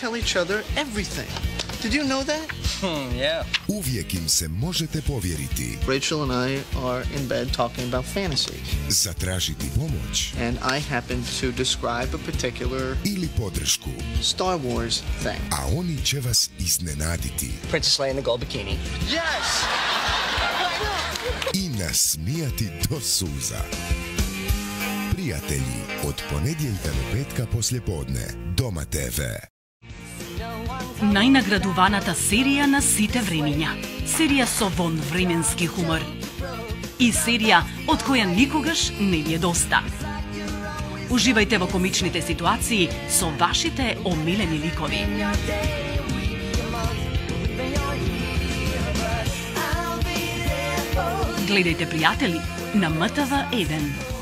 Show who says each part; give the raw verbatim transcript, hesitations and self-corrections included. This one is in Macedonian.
Speaker 1: tell each other everything. Did you know that?
Speaker 2: Hmm, yeah.
Speaker 3: Uvijek im se možete povjeriti.
Speaker 1: Rachel and I are in bed talking about fantasy.
Speaker 3: Zatražiti pomoć.
Speaker 1: And I happen to describe a particular
Speaker 3: ili podršku.
Speaker 1: Star Wars thing.
Speaker 3: A oni će vas iznenaditi.
Speaker 2: Princess Leia in the gold bikini.
Speaker 1: Yes!
Speaker 3: I nasmijati do suza. Prijatelji, od ponedjeljka do petka poslijepodne. Doma te ve.
Speaker 4: Најнаградуваната серија на сите времиња. Серија со вонвременски хумор. И серија од која никогаш не ви е доста. Уживајте во комичните ситуации со вашите омилени ликови. Гледајте пријатели на М Т В еден.